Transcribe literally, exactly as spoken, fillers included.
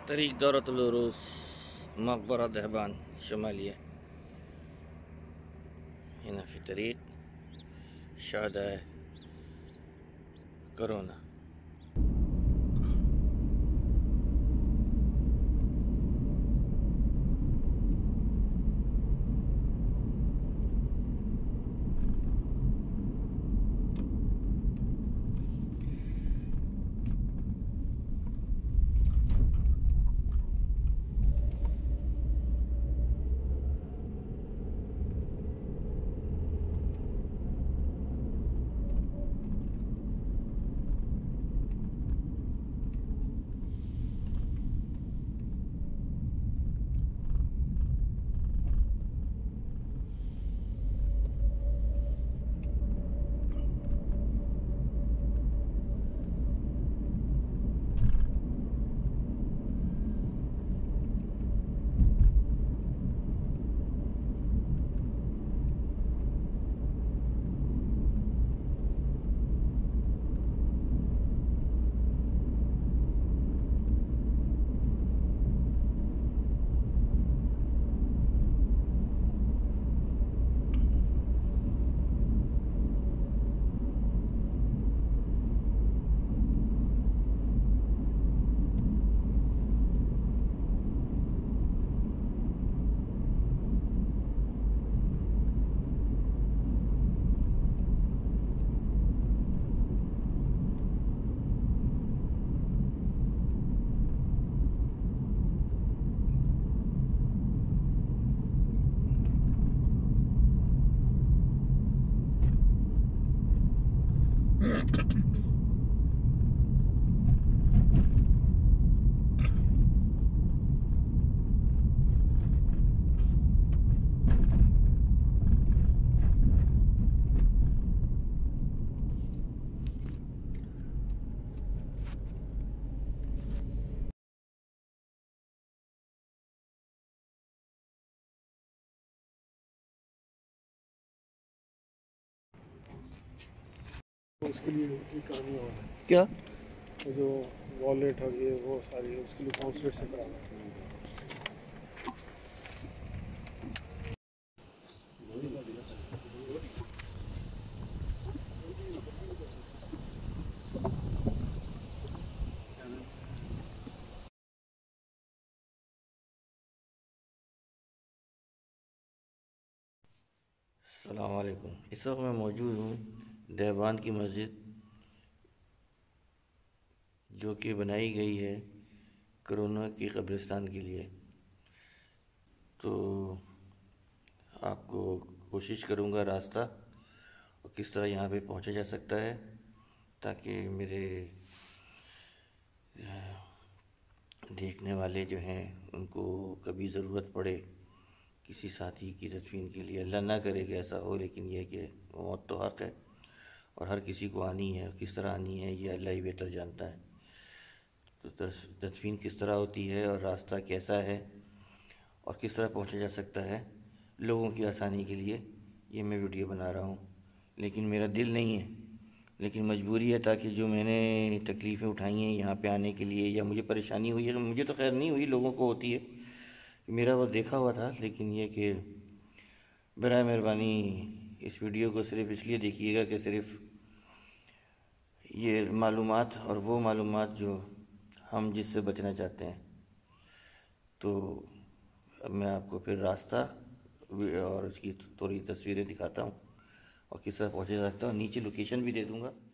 طريق دورة العروس مقبرة دهبان شمالية. هنا في طريق شهداء كورونا. उसके लिए एक कहानी और है। क्या वो जो वॉलेट और ये वो सारी उसके लिए कॉन्सुलेट से कराना है। अस्सलाम वालेकुम। इस वक्त मैं मौजूद हूँ देहबान की मस्जिद, जो कि बनाई गई है कोरोना की कब्रिस्तान के लिए। तो आपको कोशिश करूँगा रास्ता और किस तरह यहाँ पे पहुँचा जा सकता है, ताकि मेरे देखने वाले जो हैं उनको कभी ज़रूरत पड़े किसी साथी की तदफीन के लिए, अल्लाह ना करे कि ऐसा हो, लेकिन यह कि मौत तो हक़ है और हर किसी को आनी है। किस तरह आनी है ये अल्लाह ही बेहतर जानता है। तो तदफीन किस तरह होती है और रास्ता कैसा है और किस तरह पहुंचा जा सकता है लोगों की आसानी के लिए, ये मैं वीडियो बना रहा हूँ। लेकिन मेरा दिल नहीं है, लेकिन मजबूरी है, ताकि जो मैंने तकलीफ़ें उठाई हैं यहाँ पे आने के लिए, या मुझे परेशानी हुई है, मुझे तो खैर नहीं हुई, लोगों को होती है, मेरा वो देखा हुआ था। लेकिन ये कि बराए मेहरबानी इस वीडियो को सिर्फ़ इसलिए देखिएगा कि सिर्फ़ ये मालूमात और वो मालूमात जो हम जिससे बचना चाहते हैं। तो अब मैं आपको फिर रास्ता और उसकी थोड़ी तस्वीरें दिखाता हूँ और किस तरह पहुँचा जा सकता है, और नीचे लोकेशन भी दे दूँगा।